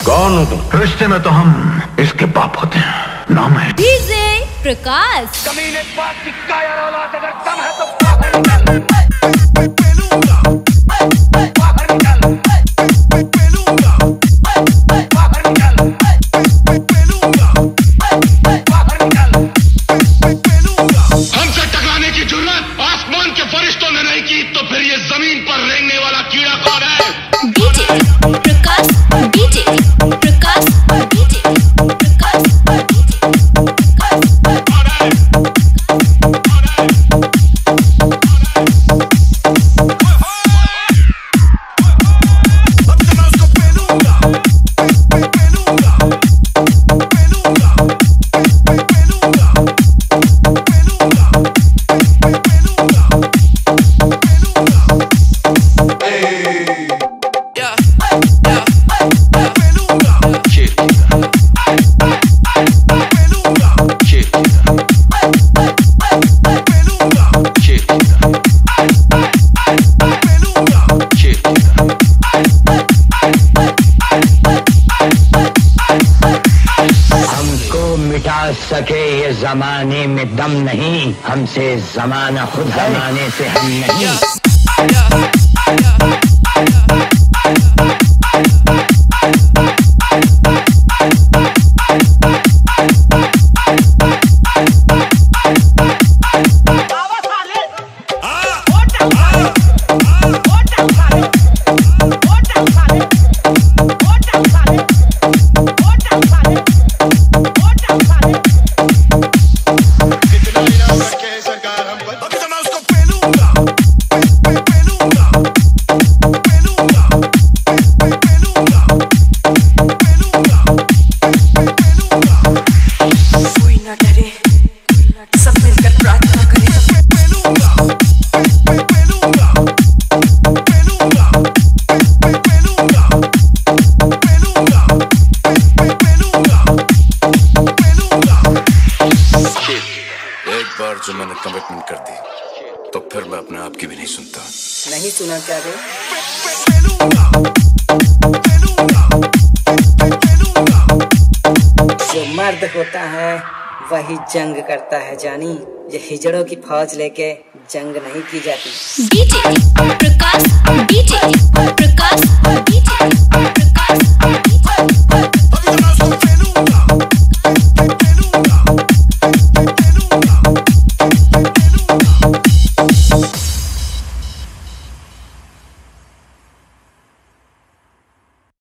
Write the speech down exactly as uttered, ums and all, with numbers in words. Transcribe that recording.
कौन हो तुम? रिश्ते में तो हम इसके बाप होते हैं। नाम है डीजे प्रकाश। कमीने बात की कायर औलाद, अगर दम है तो बाहर निकल। बाहर निकल। बाहर निकल। बाहर निकल। हमसे टकराने की जुर्रत आसमान के फरिश्तों ने नहीं की, तो फिर ये जमीन पर रेंगने वाला कीड़ा कौन है? DJ Prakash. DJ Prakash. DJ Prakash. सके ये जमाने में दम नहीं, हमसे जमाना खुद जमाने से हम नहीं। जो मैंने कमिटमेंट कर दी, तो फिर मैं अपने आप की भी नहीं सुनता। नहीं सुना क्या रे? जो मर्द होता है वही जंग करता है जानी, ये हिजड़ों की फौज लेके जंग नहीं की जाती। DJ Prakash. DJ Prakash. DJ